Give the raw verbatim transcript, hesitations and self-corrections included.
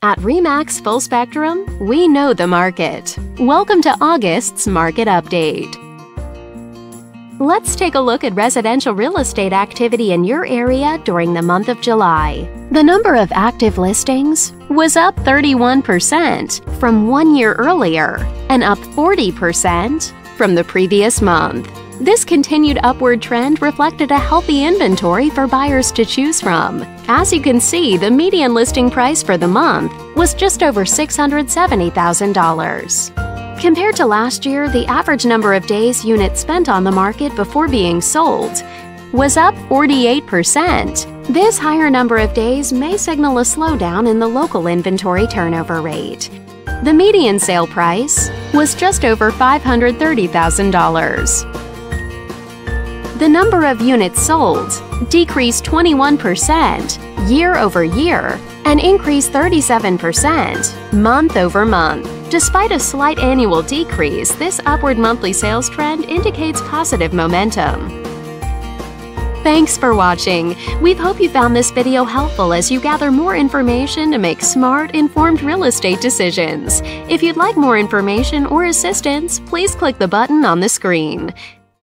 At RE/MAX Full Spectrum, we know the market. Welcome to August's Market Update. Let's take a look at residential real estate activity in your area during the month of July. The number of active listings was up thirty-one percent from one year earlier and up forty percent from the previous month. This continued upward trend reflected a healthy inventory for buyers to choose from. As you can see, the median listing price for the month was just over six hundred seventy thousand dollars. Compared to last year, the average number of days units spent on the market before being sold was up forty-eight percent. This higher number of days may signal a slowdown in the local inventory turnover rate. The median sale price was just over five hundred thirty thousand dollars. The number of units sold decreased twenty-one percent year over year and increased thirty-seven percent month over month. Despite a slight annual decrease, this upward monthly sales trend indicates positive momentum. Thanks for watching. We hope you found this video helpful as you gather more information to make smart, informed real estate decisions. If you'd like more information or assistance, please click the button on the screen.